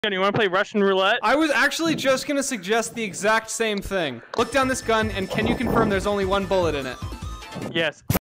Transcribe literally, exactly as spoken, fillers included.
You want to play Russian roulette? I was actually just gonna suggest the exact same thing. Look down this gun, and can you confirm there's only one bullet in it? Yes.